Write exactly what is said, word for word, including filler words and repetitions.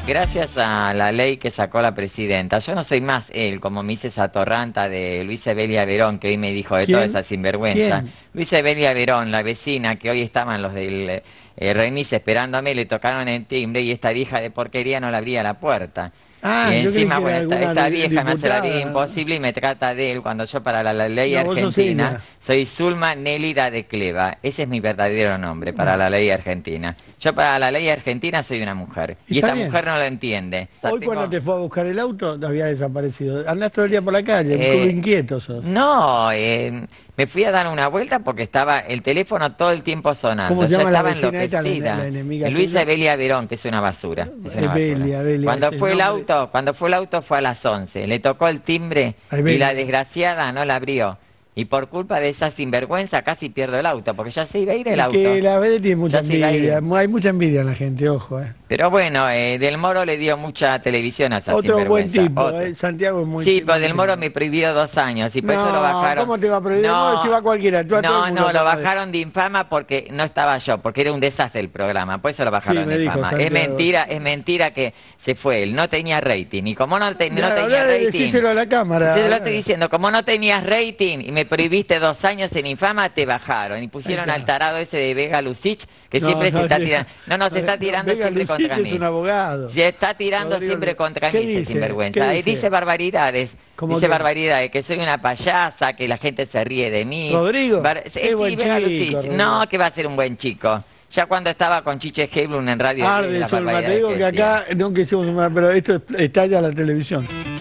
gracias a la ley que sacó la presidenta, yo no soy más él, como me dice esa torranta de Luisa Evelia Verón, que hoy me dijo de ¿Quién? toda esa sinvergüenza. ¿Quién? Luisa Evelia Verón, la vecina, que hoy estaban los del eh, remis esperándome, le tocaron el timbre y esta vieja de porquería no le abría la puerta. Ah, Y yo creí encima, que bueno, era esta, alguna esta di- vieja me hace la vida diputada. imposible y me trata de él cuando yo para la, la ley No, vos sos argentina ella. soy Zulma Nélida de Cleva. Ese es mi verdadero nombre para la ley argentina. Yo para la ley argentina soy una mujer. Y Está esta bien. mujer no lo entiende. O sea, Hoy tengo- cuando te fue a buscar el auto, había desaparecido. Andás todo el día por la calle, un Eh, culo inquieto sos. No, eh, me fui a dar una vuelta porque estaba el teléfono todo el tiempo sonando. ¿Cómo se Yo llama la estaba vecina esta, la- enloquecida. la enemiga Luisa tuya? Evelia Verón, que es una basura. Es una Evelia, basura. Evelia, cuando ese fue el nombre. auto, cuando fue el auto fue a las once. Le tocó el timbre A y Evelia. la desgraciada no la abrió. Y por culpa de esa sinvergüenza casi pierdo el auto, porque ya se iba a ir el Es auto. que la verdad tiene mucha Ya se iba a ir. envidia. Hay mucha envidia en la gente, ojo. Eh. Pero bueno, eh, Del Moro le dio mucha televisión a esa Otro buen sinvergüenza. tipo, Otro. eh. Santiago es muy Sí, buen pero Del tipo. Moro me prohibió dos años y por No, eso lo bajaron. ¿cómo te va a prohibir? Del Moro si va cualquiera, tú a todo no, el mundo no, lo podés. bajaron de infama porque no estaba yo, porque era un desastre el programa, por eso lo bajaron Sí, me de dijo infama. Es Santiago. mentira, es mentira que se fue él, no tenía rating. Y como no, te- no Ya, tenía hablá, rating. decíselo a la cámara. Sí, se lo estoy diciendo, como no tenías rating y me prohibiste dos años en infama, te bajaron. Y pusieron Ahí está. al tarado ese de Vega Lucich, que No, siempre no, se está no, tirando. No, no, se está no, tirando Vega siempre Lucich contra es mí. un abogado. Se está tirando Rodrigo, siempre contra ¿qué mí ese dice? sinvergüenza. ¿Qué Y dice? dice barbaridades. ¿Cómo Dice qué? barbaridades, que soy una payasa, que la gente se ríe de mí. ¿Rodrigo? Bar- Qué sí, buen Vega chico, Lucich. Rodrigo. No, que va a ser un buen chico. Ya cuando estaba con Chiche Heblum en radio. Arde, la Zulma, te barbaridad digo que que decía. acá, no que somos más, pero esto es- estalla la televisión.